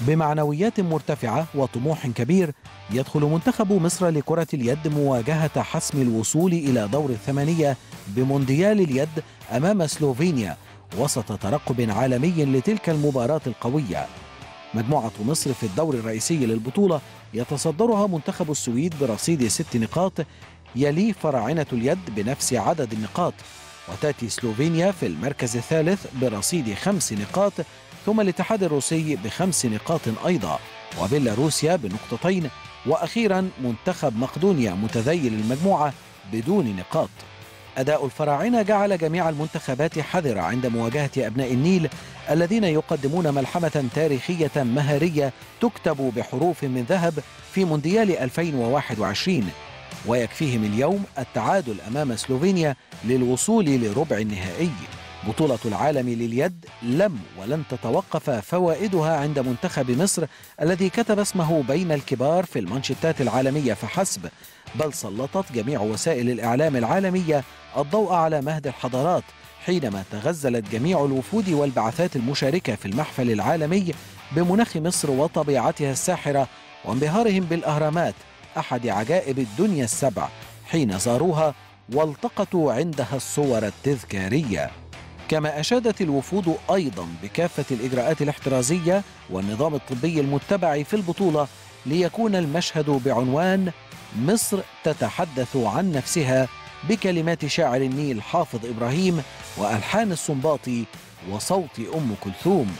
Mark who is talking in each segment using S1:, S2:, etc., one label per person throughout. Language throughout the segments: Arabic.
S1: بمعنويات مرتفعة وطموح كبير يدخل منتخب مصر لكرة اليد مواجهة حسم الوصول إلى دور الثمانية بمونديال اليد أمام سلوفينيا وسط ترقب عالمي لتلك المباراة القوية. مجموعة مصر في الدور الرئيسي للبطولة يتصدرها منتخب السويد برصيد 6 نقاط، يليه فراعنة اليد بنفس عدد النقاط، وتأتي سلوفينيا في المركز الثالث برصيد 5 نقاط، ثم الاتحاد الروسي ب5 نقاط أيضا، وبيلاروسيا بنقطتين، وأخيرا منتخب مقدونيا متذيل المجموعة بدون نقاط. أداء الفراعنة جعل جميع المنتخبات حذرة عند مواجهة أبناء النيل الذين يقدمون ملحمة تاريخية مهارية تكتب بحروف من ذهب في مونديال 2021، ويكفيهم اليوم التعادل أمام سلوفينيا للوصول لربع النهائي. بطولة العالم لليد لم ولن تتوقف فوائدها عند منتخب مصر الذي كتب اسمه بين الكبار في المانشيتات العالمية فحسب، بل سلطت جميع وسائل الإعلام العالمية الضوء على مهد الحضارات حينما تغزلت جميع الوفود والبعثات المشاركة في المحفل العالمي بمناخ مصر وطبيعتها الساحرة وانبهارهم بالأهرامات أحد عجائب الدنيا السبع حين زاروها والتقطوا عندها الصور التذكارية. كما أشادت الوفود أيضا بكافة الإجراءات الاحترازية والنظام الطبي المتبع في البطولة ليكون المشهد بعنوان مصر تتحدث عن نفسها بكلمات شاعر النيل حافظ إبراهيم وألحان السنباطي وصوت أم كلثوم.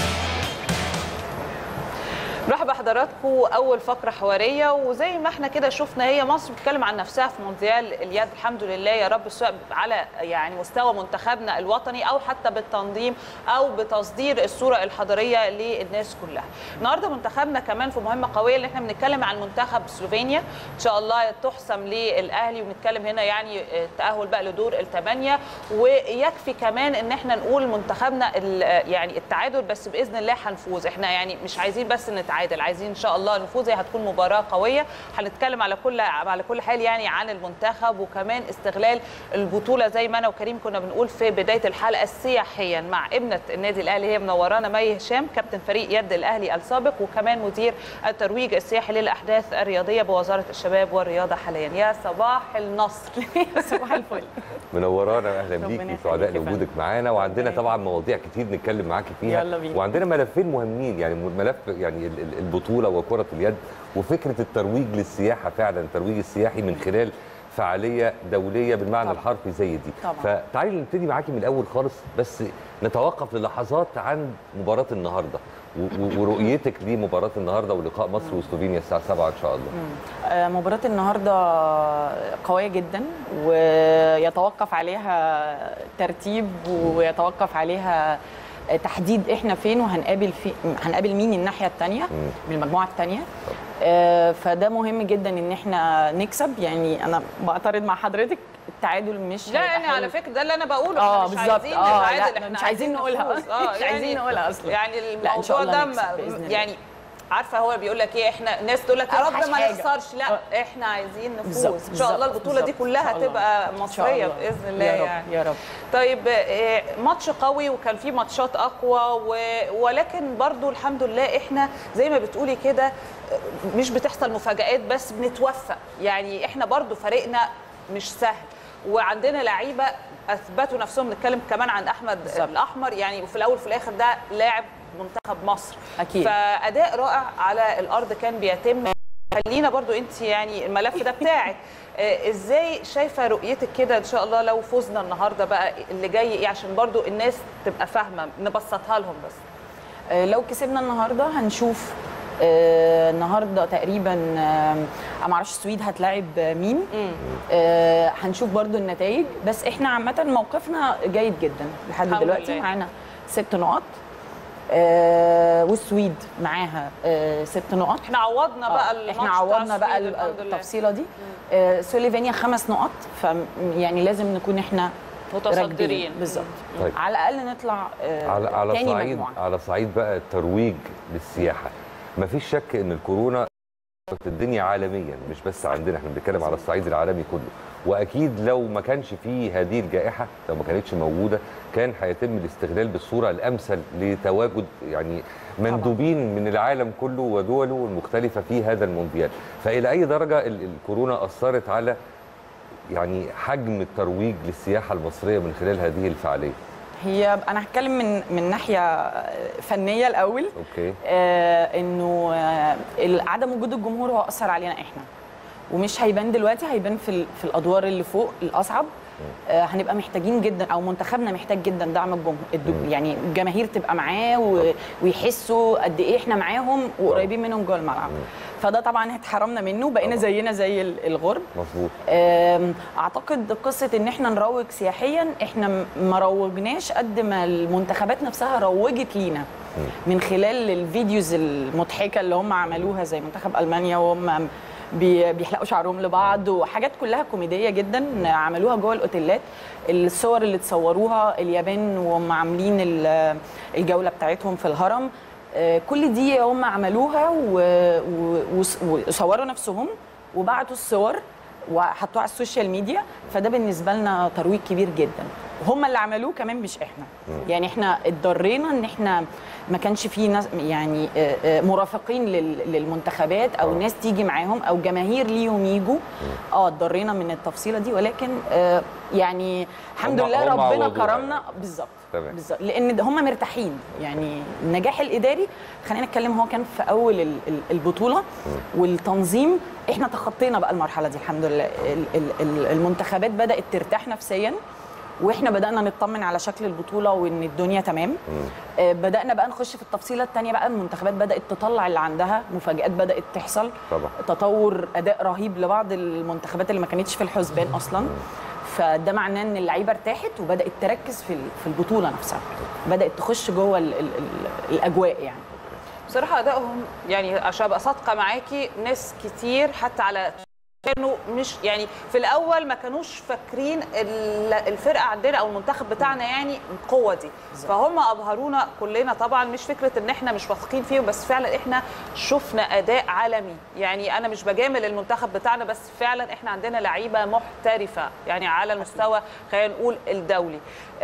S2: مرحبا بحضراتكم. اول فقره حواريه، وزي ما احنا كده شفنا هي مصر بتتكلم عن نفسها في مونديال اليد، الحمد لله يا رب، سواء على يعني مستوى منتخبنا الوطني او حتى بالتنظيم او بتصدير الصوره الحضاريه للناس كلها. النهارده منتخبنا كمان في مهمه قويه، اللي احنا بنتكلم عن منتخب سلوفينيا ان شاء الله تحسم للاهلي، وبنتكلم هنا يعني التاهل بقى لدور الثمانيه، ويكفي كمان ان احنا نقول منتخبنا يعني التعادل بس باذن الله هنفوز. احنا يعني مش عايزين بس نتعادل، عايزين ان شاء الله نفوز. هتكون مباراه قويه، هنتكلم على كل حال يعني عن المنتخب، وكمان استغلال البطوله زي ما انا وكريم كنا بنقول في بدايه الحلقه سياحيا مع ابنه النادي الاهلي، هي منورانا مي هشام، كابتن فريق يد الاهلي السابق وكمان مدير الترويج السياحي للاحداث الرياضيه بوزاره الشباب والرياضه حاليا. يا صباح النصر.
S3: صباح الفل.
S4: منورانا، اهلا بيكي، سعداء لوجودك معانا، وعندنا طبعا مواضيع كتير نتكلم معاكي فيها.
S3: يلا بينا.
S4: وعندنا ملفين مهمين، يعني ملف يعني البطوله وكره اليد، وفكره الترويج للسياحه، فعلا الترويج السياحي من خلال فعاليه دوليه بالمعنى الحرفي زي دي. فتعالي نبتدي معاكي من الاول خالص، بس نتوقف للحظات عن مباراه النهارده ورؤيتك لمباراه النهارده ولقاء مصر وسلوفينيا الساعه 7 ان شاء الله.
S3: مباراه النهارده قويه جدا، ويتوقف عليها ترتيب ويتوقف عليها تحديد احنا فين هنقابل مين الناحيه الثانيه من المجموعه الثانيه. فده مهم جدا ان احنا نكسب. يعني انا بعترض مع حضرتك، التعادل مش
S2: لا يعني على فكره ده اللي انا بقوله، مش عايزين نتعادل، احنا
S3: مش عايزين نقولها، مش عايزين نقولها اصلا.
S2: يعني الموضوع ده يعني عارفه هو بيقول لك ايه، احنا ناس تقول لك يا رب ما نخسرش، لا احنا عايزين نفوز ان شاء الله. البطوله دي كلها هتبقى مصريه باذن الله
S3: يا رب
S2: يعني.
S3: يا رب.
S2: طيب ماتش قوي، وكان في ماتشات اقوى، ولكن برضو الحمد لله احنا زي ما بتقولي كده مش بتحصل مفاجآت، بس بنتوفق. يعني احنا برضو فريقنا مش سهل، وعندنا لعيبه اثبتوا نفسهم. نتكلم كمان عن احمد الاحمر، يعني وفي الاول وفي الاخر ده لاعب منتخب مصر
S3: أكيد.
S2: فاداء رائع على الارض كان بيتم. خلينا برضو انت يعني الملف ده بتاعك، ازاي شايفه رؤيتك كده ان شاء الله لو فزنا النهارده بقى اللي جاي ايه، عشان برضو الناس تبقى فاهمه نبسطها لهم. بس
S3: لو كسبنا النهارده هنشوف النهارده تقريبا ما اعرفش السويد هتلاعب مين. هنشوف برضو النتائج، بس احنا عامه موقفنا جيد جدا لحد دلوقتي. معانا 6 نقط، والسويد معاها 6 نقط.
S2: احنا عوضنا بقى
S3: احنا عوضنا بقى التفصيله دي. سلوفينيا 5 نقط، فيعني لازم نكون احنا
S2: متصدرين
S3: بالظبط. طيب. على الاقل نطلع تاني مجموعه.
S4: على صعيد بقى الترويج للسياحه، مفيش شك ان الكورونا الدنيا عالميا مش بس عندنا، احنا بنتكلم على الصعيد العالمي كله. واكيد لو ما كانش فيه هذه الجائحه، لو ما كانتش موجوده، كان هيتم الاستغلال بالصوره الامثل لتواجد يعني مندوبين من العالم كله ودوله المختلفه في هذا المونديال. فالى اي درجه الكورونا اثرت على يعني حجم الترويج للسياحه المصريه من خلال هذه الفعاليه؟
S3: هي انا هتكلم من ناحيه فنيه الاول.
S4: اوكي.
S3: انه عدم وجود الجمهور هو اثر علينا احنا، ومش هيبان دلوقتي، هيبان في الادوار اللي فوق الاصعب. هنبقى محتاجين جدا، او منتخبنا محتاج جدا دعم الجمهور، يعني الجماهير تبقى معاه ويحسوا قد ايه احنا معاهم وقريبين منهم جوه الملعب. فده طبعا اتحرمنا منه، بقينا زينا زي الغرب.
S4: مظبوط.
S3: اعتقد قصه ان احنا نروج سياحيا، احنا ما روجناش قد ما المنتخبات نفسها روجت لينا من خلال الفيديوز المضحكه اللي هم عملوها، زي منتخب المانيا وهم بيحلقوا شعرهم لبعض، وحاجات كلها كوميديه جدا عملوها جوه الاوتيلات. الصور اللي تصوروها اليابان وهم عاملين الجوله بتاعتهم في الهرم، كل دي هم عملوها وصوروا نفسهم وبعتوا الصور وحطوها على السوشيال ميديا. فده بالنسبه لنا ترويج كبير جدا، هم اللي عملوه كمان مش احنا. يعني احنا اتضرينا ان احنا ما كانش في ناس يعني مرافقين للمنتخبات او ناس تيجي معاهم او جماهير ليهم يجوا. اتضرينا من التفصيله دي، ولكن يعني الحمد لله ربنا كرمنا. بالظبط بالظبط، لان هم مرتاحين. يعني النجاح الاداري خلينا نتكلم، هو كان في اول البطوله والتنظيم، احنا تخطينا بقى المرحله دي الحمد لله. المنتخبات بدات ترتاح نفسيا، واحنا بدانا نطمن على شكل البطوله وان الدنيا تمام. بدانا بقى نخش في التفصيله الثانيه بقى، المنتخبات بدات تطلع اللي عندها، مفاجات بدات تحصل طبعا، تطور اداء رهيب لبعض المنتخبات اللي ما كانتش في الحسبان اصلا. فده معناه ان اللعيبه ارتاحت وبدات تركز في البطوله نفسها، بدات تخش جوه الاجواء. يعني
S2: بصراحه ادائهم، يعني عشان ابقى صادقه معاكي، ناس كتير حتى على كانوا مش يعني في الاول ما كانوش فاكرين الفرقه عندنا او المنتخب بتاعنا يعني القوه دي، فهم ابهرونا كلنا. طبعا مش فكره ان احنا مش واثقين فيهم، بس فعلا احنا شفنا اداء عالمي. يعني انا مش بجامل المنتخب بتاعنا، بس فعلا احنا عندنا لعيبه محترفه يعني على المستوى خلينا نقول الدولي.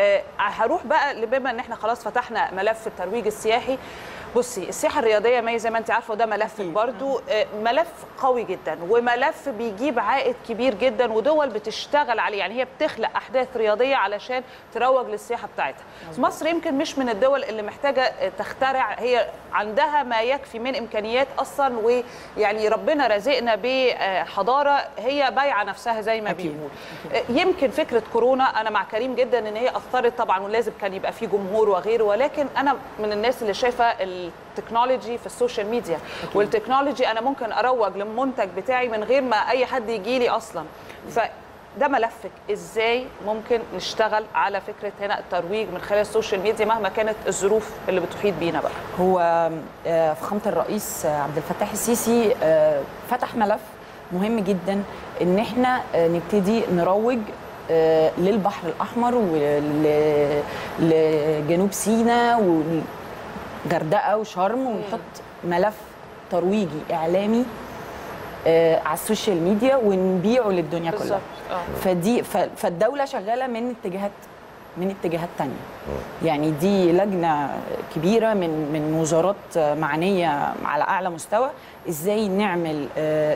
S2: هروح بقى بما ان احنا خلاص فتحنا ملف الترويج السياحي. بصي، السياحه الرياضيه مي زي ما انت عارفه، وده ملف برضو ملف قوي جدا وملف بيجيب عائد كبير جدا، ودول بتشتغل عليه. يعني هي بتخلق احداث رياضيه علشان تروج للسياحه بتاعتها. مصر يمكن مش من الدول اللي محتاجه تخترع، هي عندها ما يكفي من امكانيات اصلا، ويعني ربنا رزقنا بحضاره هي بايعه نفسها زي ما بيقول. يمكن فكره كورونا، انا مع كريم جدا ان هي اثرت طبعا، ولازم كان يبقى في جمهور وغيره، ولكن انا من الناس اللي شايفه التكنولوجي في السوشيال ميديا. والتكنولوجي انا ممكن اروج للمنتج بتاعي من غير ما اي حد يجي لي اصلا. فده ملفك، ازاي ممكن نشتغل على فكره هنا الترويج من خلال السوشيال ميديا مهما كانت الظروف اللي بتحيط بينا بقى؟
S3: هو فخامه الرئيس عبد الفتاح السيسي فتح ملف مهم جدا، ان احنا نبتدي نروج للبحر الاحمر ولجنوب سيناء والغردقه وشرم، ونحط ملف ترويجي اعلامي على السوشيال ميديا ونبيعه للدنيا كلها. فالدوله شغاله من اتجاهات تانية. يعني دي لجنه كبيره من وزارات معنيه على اعلى مستوى، ازاي نعمل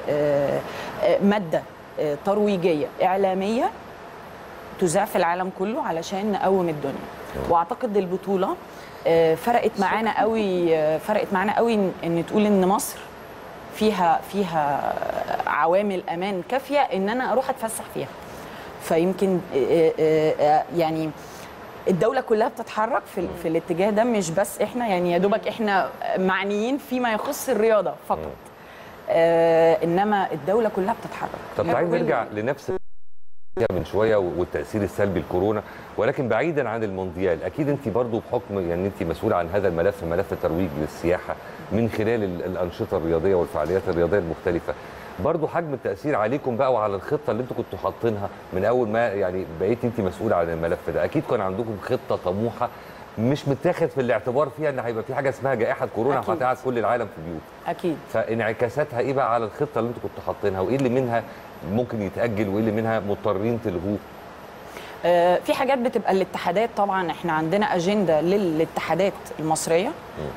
S3: ماده ترويجيه اعلاميه تذاع في العالم كله علشان نقوم الدنيا. واعتقد البطوله فرقت معانا قوي ان تقول ان مصر فيها عوامل امان كافيه ان انا اروح اتفسح فيها. فيمكن يعني الدوله كلها بتتحرك في الاتجاه ده، مش بس احنا. يعني يا دوبك احنا معنيين فيما يخص الرياضه فقط، انما الدوله كلها بتتحرك.
S4: طب تعالي نرجع لنفس من شويه والتاثير السلبي الكورونا، ولكن بعيدا عن المونديال، اكيد انت برضو بحكم يعني انت مسؤوله عن هذا الملف، ملف الترويج للسياحه من خلال الانشطه الرياضيه والفعاليات الرياضيه المختلفه، برضو حجم التاثير عليكم بقى وعلى الخطه اللي انتم كنتوا حاطينها من اول ما يعني بقيت انت مسؤوله عن الملف ده. اكيد كان عندكم خطه طموحه مش متاخد في الاعتبار فيها ان هيبقى في حاجه اسمها جائحه كورونا هتقعد كل العالم في بيوت.
S3: اكيد.
S4: فانعكاساتها ايه بقى على الخطه اللي انتوا كنتوا حاطينها، وايه اللي منها ممكن يتاجل وايه اللي منها مضطرين تلغوه؟
S3: في حاجات بتبقى الاتحادات، طبعا احنا عندنا اجنده للاتحادات المصريه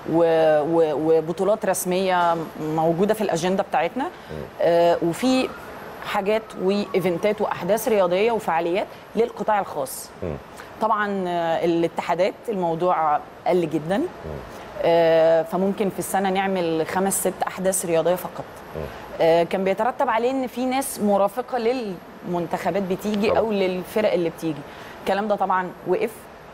S3: وبطولات رسميه موجوده في الاجنده بتاعتنا، وفي حاجات وايفنتات واحداث رياضيه وفعاليات للقطاع الخاص. طبعا الاتحادات الموضوع قل جدا، فممكن في السنه نعمل 5 6 احداث رياضيه فقط. كان بيترتب عليه ان في ناس مرافقه للمنتخبات بتيجي طبعا، او للفرق اللي بتيجي. الكلام ده طبعا وقف،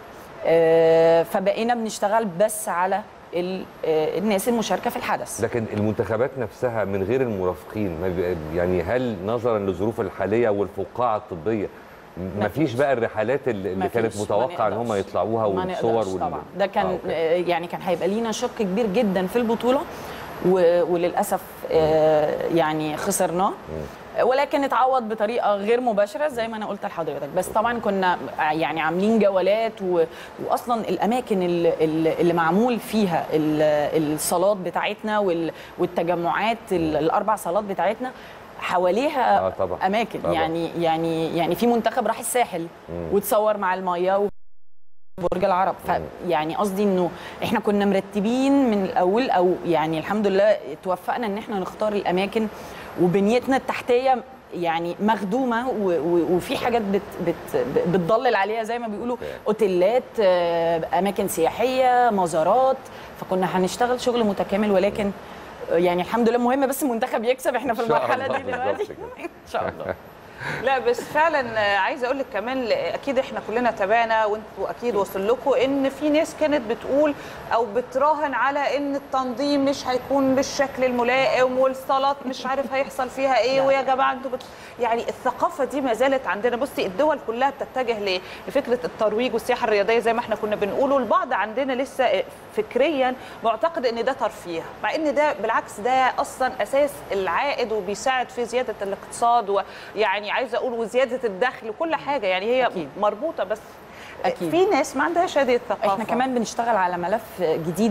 S3: فبقينا بنشتغل بس على الناس المشاركه في الحدث.
S4: لكن المنتخبات نفسها من غير المرافقين، يعني هل نظرا للظروف الحاليه والفقاعه الطبيه ما فيش بقى الرحلات اللي كانت متوقع ان هم يطلعوها والصور
S3: طبعا ده كان يعني كان هيبقى لينا شق كبير جدا في البطوله، وللاسف يعني خسرناه، ولكن اتعوض بطريقه غير مباشره زي ما انا قلت لحضرتك. بس طبعا كنا يعني عاملين جولات، واصلا الاماكن اللي معمول فيها الصالات بتاعتنا والتجمعات، ال4 صالات بتاعتنا حواليها
S4: طبعا.
S3: اماكن طبعا. يعني في منتخب راح الساحل وتصور مع الميه برج العرب. فيعني قصدي انه احنا كنا مرتبين من الاول، او يعني الحمد لله توفقنا ان احنا نختار الاماكن، وبنيتنا التحتيه يعني مخدومه، وفي حاجات بتضلل عليها زي ما بيقولوا، اوتيلات، اماكن سياحيه، مزارات. فكنا هنشتغل شغل متكامل، ولكن يعني الحمد لله مهم بس المنتخب يكسب. احنا في المرحله دي دلوقتي ان شاء الله.
S2: لا بس فعلا عايزه اقول لك كمان، اكيد احنا كلنا تابعنا وانتوا اكيد وصل لكم ان في ناس كانت بتقول او بتراهن على ان التنظيم مش هيكون بالشكل الملائم، والصالات مش عارف هيحصل فيها ايه، ويا جماعه انتوا يعني الثقافه دي ما زالت عندنا. بصي الدول كلها بتتجه لفكره الترويج والسياحه الرياضيه زي ما احنا كنا بنقول، والبعض عندنا لسه فكريا معتقد ان ده ترفيه، مع ان ده بالعكس ده اصلا اساس العائد وبيساعد في زياده الاقتصاد، ويعني عايزه اقول وزياده الدخل وكل حاجه. يعني هي أكيد مربوطه، بس أكيد في ناس ما عندهاش هذه الثقافه.
S3: احنا كمان بنشتغل على ملف جديد،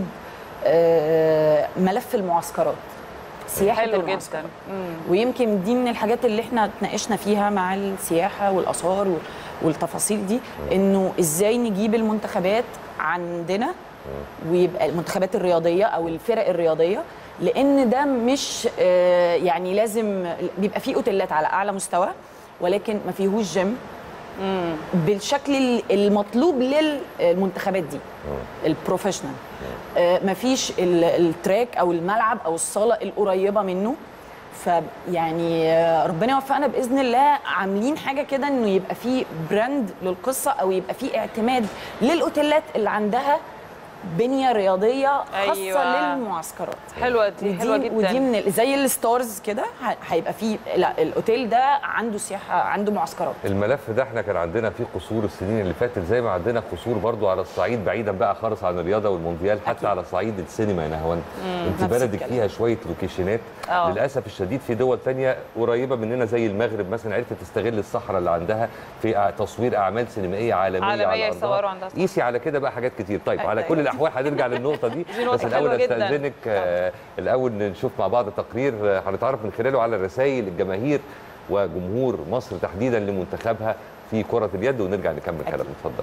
S3: ملف المعسكرات، سياحه المعسكرات. ويمكن دي من الحاجات اللي احنا اتناقشنا فيها مع السياحه والاثار والتفاصيل دي، انه ازاي نجيب المنتخبات عندنا، ويبقى المنتخبات الرياضيه او الفرق الرياضيه، لان ده مش يعني لازم بيبقى فيه اوتيلات على اعلى مستوى، ولكن ما فيهوش جيم بالشكل المطلوب للمنتخبات دي البروفيشنال. ما فيش التراك او الملعب او الصاله القريبه منه. فيعني ربنا يوفقنا باذن الله، عاملين حاجه كده انه يبقى فيه براند للقصه، او يبقى فيه اعتماد للاوتيلات اللي عندها بنيه رياضيه خاصه للمعسكرات.
S2: حلوه دي، حلوه جدا.
S3: ودي من زي الستارز كده، هيبقى فيه الاوتيل ده عنده سياحه، عنده معسكرات.
S4: الملف ده احنا كان عندنا فيه قصور السنين اللي فاتت، زي ما عندنا قصور برضو على الصعيد بعيدا بقى خالص عن الرياضه والمونديال، حتى على صعيد السينما يا نهاوند. انت بلدك فيها شويه لوكيشنات. للاسف الشديد في دول ثانيه قريبه مننا زي المغرب مثلا عرفت تستغل الصحراء اللي عندها في تصوير اعمال سينمائيه عالميه على
S2: يصوروا عندها.
S4: قيسي على كده بقى حاجات كتير. طيب على كل الاحوال هنرجع للنقطه دي، بس الاول استاذنك الاول نشوف مع بعض تقرير هنتعرف من خلاله على رسائل الجماهير وجمهور مصر تحديدا لمنتخبها في كره اليد، ونرجع نكمل كلامنا. اتفضل.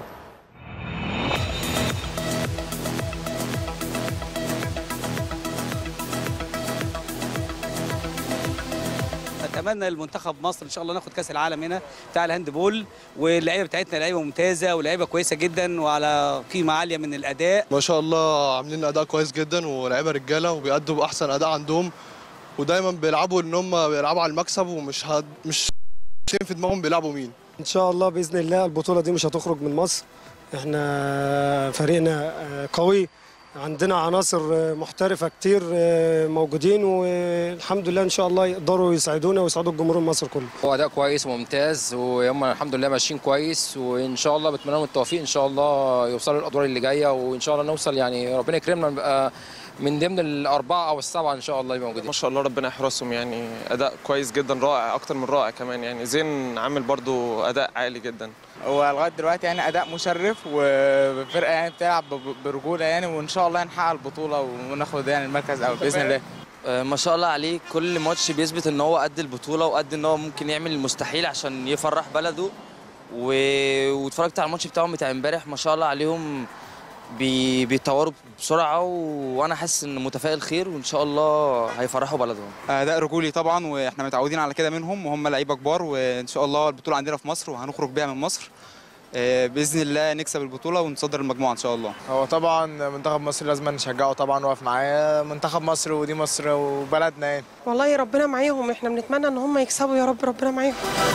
S5: اتمنى المنتخب مصر ان شاء الله ناخد كاس العالم هنا بتاع الهاندبول، واللعيبه بتاعتنا لعيبه ممتازه ولاعيبه كويسه جدا وعلى قيمه عاليه من الاداء.
S6: ما شاء الله عاملين اداء كويس جدا، ولاعيبه رجاله وبيأدوا باحسن اداء عندهم، ودايما بيلعبوا ان هم بيلعبوا على المكسب، ومش مش في دماغهم بيلعبوا مين.
S7: ان شاء الله باذن الله البطوله دي مش هتخرج من مصر. احنا فريقنا قوي، عندنا عناصر محترفه كتير موجودين، والحمد لله ان شاء الله يقدروا يساعدونا ويساعدوا الجمهور المصري كله.
S8: هو اداء كويس وممتاز، وهم الحمد لله ماشيين كويس، وان شاء الله بتمنى لهم التوفيق، ان شاء الله يوصلوا الادوار اللي جايه، وان شاء الله نوصل يعني ربنا يكرمنا نبقى من ضمن الاربعه او السبعه ان شاء الله يبقوا موجودين.
S9: ما شاء الله ربنا يحرسهم، يعني اداء كويس جدا، رائع اكتر من رائع كمان. يعني زين عامل برضو اداء عالي جدا.
S10: هو لغايه دلوقتي يعني اداء مشرف، وفرقه يعني بتلعب برجوله يعني، وان شاء الله نحقق البطوله وناخد يعني المركز الاول باذن الله.
S11: ما شاء الله عليه، كل ماتش بيثبت ان هو قد البطوله وقد ان هو ممكن يعمل المستحيل عشان يفرح بلده. واتفرجت على الماتش بتاعهم بتاع امبارح، ما شاء الله عليهم بيتطوروا بسرعه، وانا حاسس ان متفائل خير وان شاء الله هيفرحوا بلدهم.
S10: اداء رجولي طبعا، واحنا متعودين على كده منهم، وهم لعيبه كبار، وان شاء الله البطوله عندنا في مصر وهنخرج بيها من مصر باذن الله، نكسب البطوله ونصدر المجموعه ان شاء الله.
S12: هو طبعا منتخب مصر لازم نشجعه طبعا، واقف معاه منتخب مصر، ودي مصر وبلدنا يعني.
S13: والله ربنا معاهم، احنا بنتمنى ان هم يكسبوا يا رب، ربنا معاهم.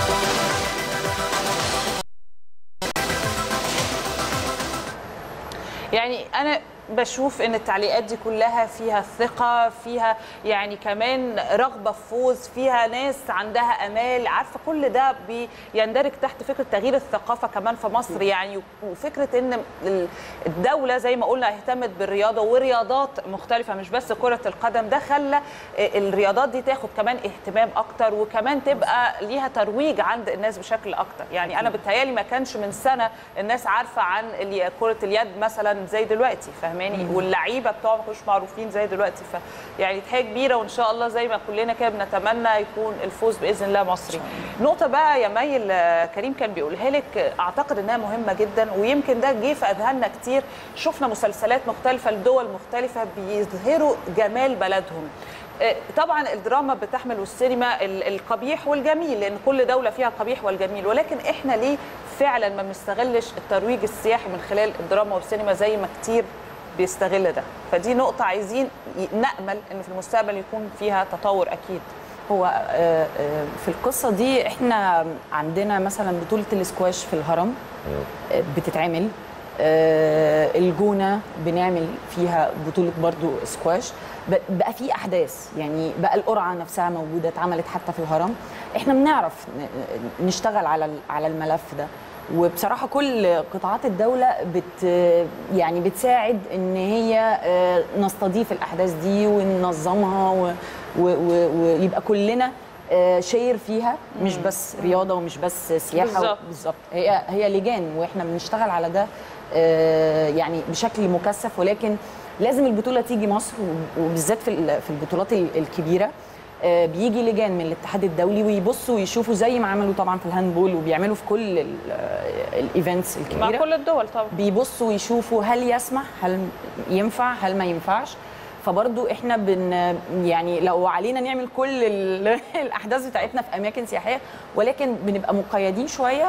S2: يعني أنا بشوف ان التعليقات دي كلها فيها ثقه، فيها يعني كمان رغبه في فوز، فيها ناس عندها امال، عارفه كل ده بيندرج تحت فكره تغيير الثقافه كمان في مصر يعني. وفكره ان الدوله زي ما قلنا اهتمت بالرياضه ورياضات مختلفه مش بس كره القدم، ده خلى الرياضات دي تاخد كمان اهتمام اكتر، وكمان تبقى ليها ترويج عند الناس بشكل اكتر. يعني انا بتهيالي ما كانش من سنه الناس عارفه عن كره اليد مثلا زي دلوقتي، فاهماني؟ واللعيبه بتوعهم ما كانوش معروفين زي دلوقتي. يعني تحيه كبيره، وان شاء الله زي ما كلنا كده بنتمنى يكون الفوز باذن الله مصري. نقطه بقى يا ميل كريم كان بيقولها لك، اعتقد انها مهمه جدا، ويمكن ده جه في اذهاننا كتير. شفنا مسلسلات مختلفه لدول مختلفه بيظهروا جمال بلدهم. طبعا الدراما بتحمل والسينما القبيح والجميل، لان كل دوله فيها القبيح والجميل، ولكن احنا ليه فعلا ما بنستغلش الترويج السياحي من خلال الدراما والسينما زي ما كتير بيستغل ده؟ فدي نقطه عايزين نأمل ان في المستقبل يكون فيها تطور اكيد.
S3: هو في القصه دي احنا عندنا مثلا بطوله الاسكواش في الهرم بتتعمل، الجونه بنعمل فيها بطوله برضو اسكواش، بقى في احداث يعني، بقى القرعه نفسها موجوده اتعملت حتى في الهرم. احنا بنعرف نشتغل على الملف ده، وبصراحه كل قطاعات الدوله يعني بتساعد ان هي نستضيف الاحداث دي وننظمها ويبقى كلنا شير فيها، مش بس رياضه ومش بس سياحه. بالظبط، هي لجان واحنا بنشتغل على ده يعني بشكل مكثف، ولكن لازم البطوله تيجي مصر، وبالذات في البطولات الكبيره بيجي لجان من الاتحاد الدولي ويبصوا ويشوفوا زي ما عملوا طبعا في الهاندبول وبيعملوا في كل الايفنتس الكبيره
S2: مع كل الدول طبعا،
S3: بيبصوا ويشوفوا هل يسمح، هل ينفع، هل ما ينفعش. فبرضو احنا يعني لو علينا نعمل كل الاحداث بتاعتنا في اماكن سياحيه، ولكن بنبقى مقيدين شويه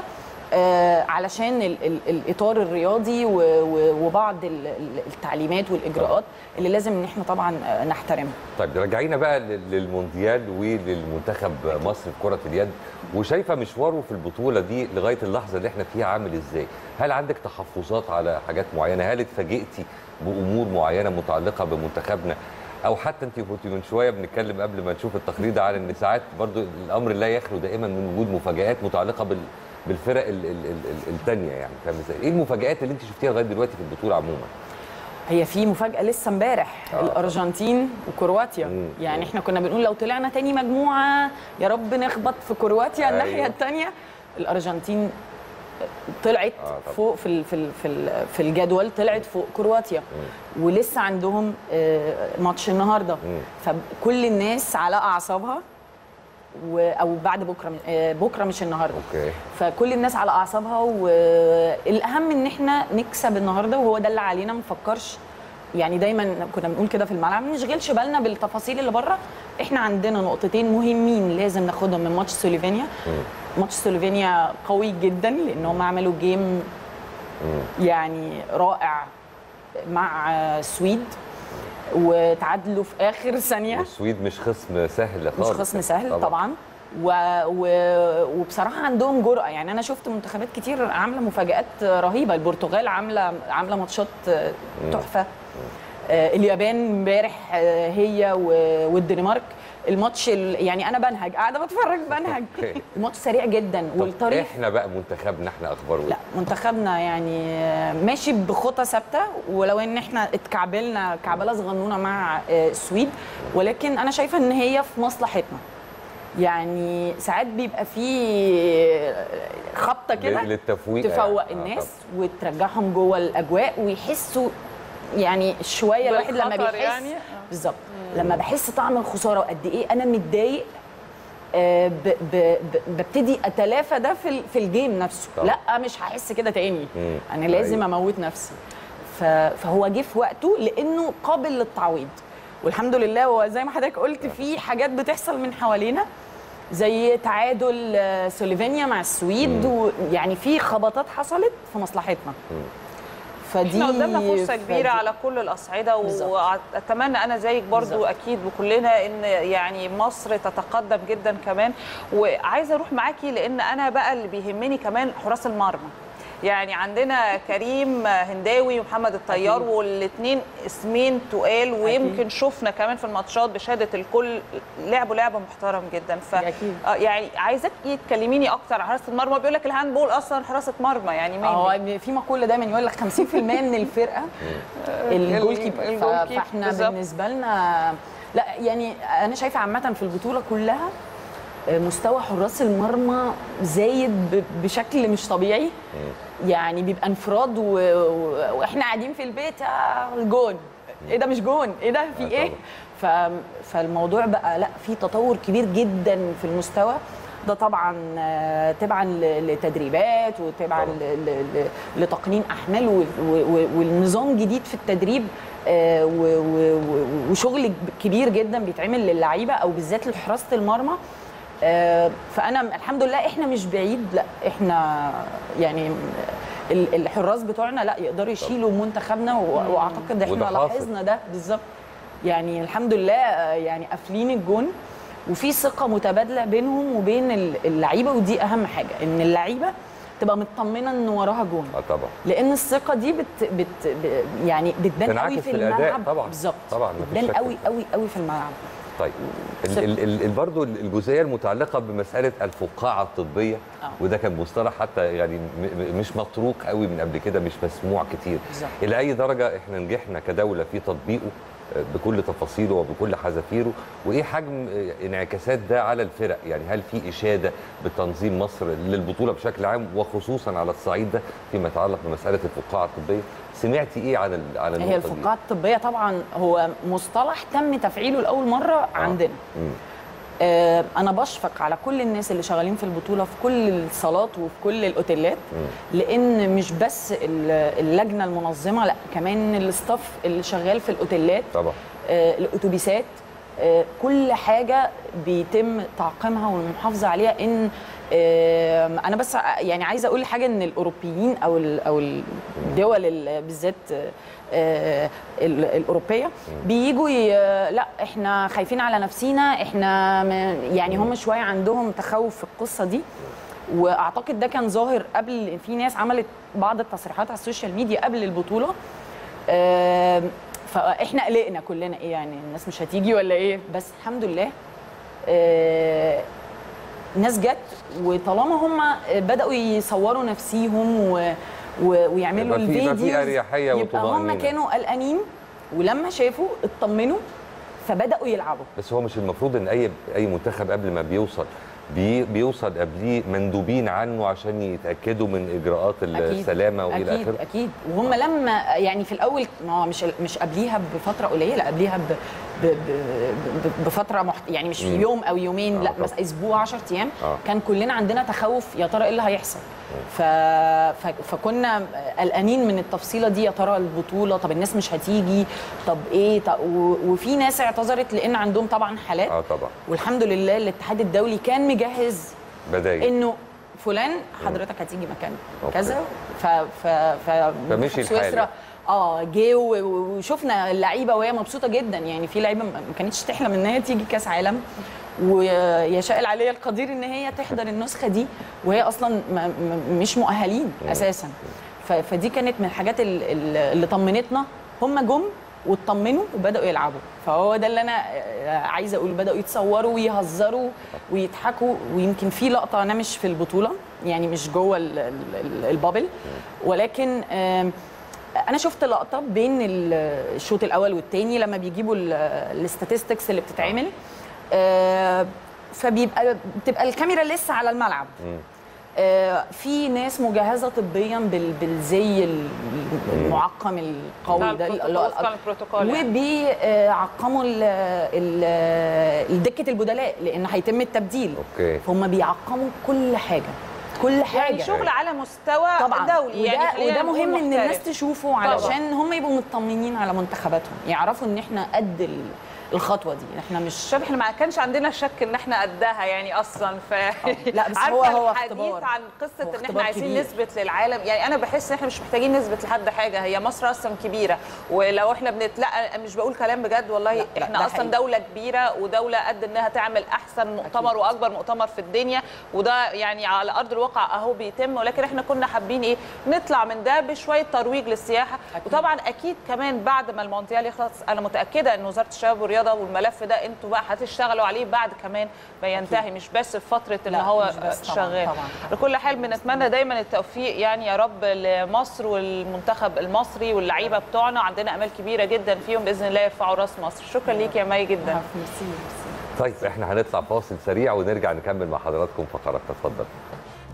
S3: علشان الاطار الرياضي وبعض التعليمات والاجراءات اللي لازم ان احنا طبعا نحترمها.
S4: طيب رجعينا بقى للمونديال وللمنتخب مصر في كره اليد، وشايفه مشواره في البطوله دي لغايه اللحظه اللي احنا فيها عامل ازاي؟ هل عندك تحفظات على حاجات معينه؟ هل اتفاجئتي بامور معينه متعلقه بمنتخبنا؟ او حتى انت كنت من شويه بنتكلم قبل ما نشوف التقرير ده على ان ساعات برضو الامر لا يخلو دائما من وجود مفاجآت متعلقه بالفرق الثانيه، يعني فاهم ازاي؟ ايه المفاجآت اللي انت شفتيها لغايه دلوقتي في البطوله عموما؟
S3: هي في مفاجاه لسه امبارح، الارجنتين وكرواتيا. يعني احنا كنا بنقول لو طلعنا تاني مجموعه يا رب نخبط في كرواتيا الناحيه الثانيه. الارجنتين طلعت فوق في الجدول، طلعت فوق كرواتيا، ولسه عندهم ماتش النهارده. فكل الناس على اعصابها، او بعد بكره مش النهارده. فكل الناس على اعصابها، والاهم ان احنا نكسب النهارده، وهو ده اللي علينا. ما نفكرش يعني، دايما كنا بنقول كده في الملعب، ما نشغلش بالنا بالتفاصيل اللي بره. احنا عندنا نقطتين مهمين لازم ناخدهم من ماتش سلوفينيا. ماتش سلوفينيا قوي جدا، لان هم عملوا جيم يعني رائع مع السويد، وتعادلوا في اخر ثانيه.
S4: والسويد مش خصم سهل خالص،
S3: مش خصم سهل طبعا. وبصراحه عندهم جرأه. يعني انا شفت منتخبات كتير عامله مفاجآت رهيبه. البرتغال عامله ماتشات تحفه. اليابان امبارح هي والدنمارك. الماتش يعني انا بنهج قاعده بتفرج بنهج. الماتش سريع جدا والطريق.
S4: احنا بقى منتخبنا احنا اخباره ايه؟
S3: لا منتخبنا يعني ماشي بخطى ثابته، ولو ان احنا اتكعبلنا كعبله صغنونه مع السويد، ولكن انا شايفه ان هي في مصلحتنا. يعني ساعات بيبقى في خبطه كده
S4: للتفويق
S3: تفوق الناس وترجعهم جوه الاجواء ويحسوا يعني شويه. الواحد لما بيحس يعني بالظبط لما بحس طعم الخساره وقد ايه انا متضايق، ببتدي اتلافى ده في الجيم نفسه. طبعا. لا مش هحس كده تاني، انا لازم اموت نفسي. فهو جه في وقته لانه قابل للتعويض، والحمد لله. وزي ما حضرتك قلت في حاجات بتحصل من حوالينا زي تعادل سلوفينيا مع السويد، ويعني في خبطات حصلت في مصلحتنا.
S2: فدي احنا قدامنا فرصه كبيره على كل الاصعده، واتمنى انا زيك برضو اكيد وكلنا ان يعني مصر تتقدم جدا كمان. وعايزه اروح معاكي لان انا بقى اللي بيهمني كمان حراس المرمى. يعني عندنا كريم هنداوي ومحمد الطيار، والاثنين اسمين تقال، ويمكن شفنا كمان في الماتشات بشهاده الكل لعبوا لعبه محترم جدا. يعني عايزاك تكلميني اكتر عن حراسه المرمى. بيقول لك الهاندبول اصلا حراسه مرمى، يعني
S3: هو في مقوله دايما يقول لك 50% من الفرقه الجول كيبر. فاحنا بالنسبه لنا لا، يعني انا شايفه عامه في البطوله كلها مستوى حراس المرمى زايد بشكل مش طبيعي. يعني بيبقى انفراد واحنا قاعدين في البيت الجون ايه ده، مش جون ايه ده، في ايه. فالموضوع بقى لا، في تطور كبير جدا في المستوى ده، طبعا تبعا لتدريبات وتبعا لتقنين احمال والنظام جديد في التدريب، وشغل كبير جدا بيتعمل للعيبه او بالذات لحراسه المرمى. فانا الحمد لله احنا مش بعيد، لا احنا يعني الحراس بتوعنا لا يقدروا يشيلوا منتخبنا، واعتقد احنا لاحظنا ده بالظبط. يعني الحمد لله يعني قافلين الجون، وفي ثقه متبادله بينهم وبين اللعيبه، ودي اهم حاجه، ان اللعيبه تبقى مطمنه ان وراها جون.
S4: طبعا،
S3: لان الثقه دي يعني بتبان قوي في الملعب.
S4: طبعا
S3: بالظبط،
S4: طبعا
S3: بتبان قوي قوي قوي في الملعب.
S4: طيب برضه الجزئيه المتعلقه بمساله الفقاعه الطبيه، وده كان مصطلح حتى يعني مش مطروق قوي من قبل كده، مش مسموع كتير. الى اي درجه احنا نجحنا كدوله في تطبيقه بكل تفاصيله وبكل حذافيره، وايه حجم انعكاسات ده على الفرق؟ يعني هل في اشاده بتنظيم مصر للبطوله بشكل عام، وخصوصا على الصعيد ده فيما يتعلق بمساله الفقاعه الطبيه؟ سمعتي ايه عن النقطه
S3: هي الفقاعه الطبيه طبعا هو مصطلح تم تفعيله لاول مره عندنا. انا بشفق على كل الناس اللي شغالين في البطوله في كل الصالات وفي كل الاوتيلات، لان مش بس اللجنه المنظمه، لا كمان الاستاف اللي شغال في الاوتيلات طبعا، الاتوبيسات، كل حاجه بيتم تعقيمها والمحافظه عليها. ان انا بس يعني عايزه اقول حاجه، ان الاوروبيين او الدول بالذات الاوروبيه بييجوا لا احنا خايفين على نفسينا، احنا يعني هم شويه عندهم تخوف في القصه دي. واعتقد ده كان ظاهر قبل، في ناس عملت بعض التصريحات على السوشيال ميديا قبل البطوله، فاحنا قلقنا كلنا ايه يعني الناس مش هتيجي ولا ايه. بس الحمد لله الناس جت، وطالما هم بداوا يصوروا نفسيهم ويعملوا الفيديو يبقى هم كانوا قلقانين، ولما شافوا اطمنوا فبداوا يلعبوا.
S4: بس هو مش المفروض ان اي منتخب قبل ما بيوصل قبليه مندوبين عنه عشان يتاكدوا من اجراءات السلامه والى اخره؟
S3: اكيد. وهم لما يعني في الاول مش قبليها بفتره قليله، قبليها بفتره يعني مش في يوم او يومين، لا مثلا اسبوع 10 ايام. كان كلنا عندنا تخوف يا ترى ايه اللي هيحصل. فكنا قلقانين من التفصيله دي، يا ترى البطوله، طب الناس مش هتيجي، طب ايه، وفي ناس اعتذرت لان عندهم طبعا حالات.
S4: طبعا.
S3: والحمد لله الاتحاد الدولي كان مجهز
S4: بدايل
S3: انه فلان حضرتك هتيجي مكان كذا.
S4: فمشي الحال.
S3: جه وشفنا اللعيبه وهي مبسوطه جدا. يعني في لعيبه ما كانتش تحلم ان هي تيجي كاس عالم، ويشاء العلي القدير ان هي تحضر النسخه دي وهي اصلا مش مؤهلين اساسا. فدي كانت من الحاجات اللي طمنتنا. هم جم واطمنوا وبداوا يلعبوا. فهو ده اللي انا عايزه اقول، بداوا يتصوروا ويهزروا ويضحكوا. ويمكن في لقطه انا مش في البطوله يعني مش جوه البابل، ولكن انا شفت لقطه بين الشوط الاول والثاني لما بيجيبوا الاستاتستكس اللي بتتعمل، بتبقى الكاميرا لسه على الملعب، في ناس مجهزه طبيا بالزي المعقم القوي ده وبيعقموا دكه البدلاء لان هيتم التبديل. فهم بيعقموا كل حاجه
S2: يعني شغل على مستوى
S3: طبعا
S2: دولي يعني
S3: وده مهم ان الناس تشوفه علشان هم يبقوا مطمنين على منتخباتهم، يعرفوا ان احنا قد الخطوه دي. احنا مش
S2: احنا ما كانش عندنا شك ان احنا قدها يعني اصلا.
S3: لا بس هو
S2: الحديث عن قصه ان احنا عايزين نثبت للعالم، يعني انا بحس ان احنا مش محتاجين نثبت لحد حاجه، هي مصر اصلا كبيره. ولو احنا لا مش بقول كلام بجد والله، احنا اصلا دوله كبيره ودوله قد انها تعمل احسن مؤتمر واكبر مؤتمر في الدنيا، وده يعني على ارض الواقع اهو بيتم. ولكن احنا كنا حابين ايه، نطلع من ده بشويه ترويج للسياحه. وطبعا اكيد كمان بعد ما المونديال يخلص انا متاكده ان وزاره الشباب والرياضه والملف ده انتوا بقى هتشتغلوا عليه بعد كمان ما ينتهي، مش بس في فتره ان هو شغال. لكل حال بنتمنى دايما التوفيق يعني يا رب لمصر والمنتخب المصري واللعيبه بتوعنا، عندنا امال كبيره جدا فيهم باذن الله يرفعوا راس مصر. شكرا ليك يا مي جدا.
S4: طيب احنا هنطلع فاصل سريع ونرجع نكمل مع حضراتكم فقرات. اتفضل.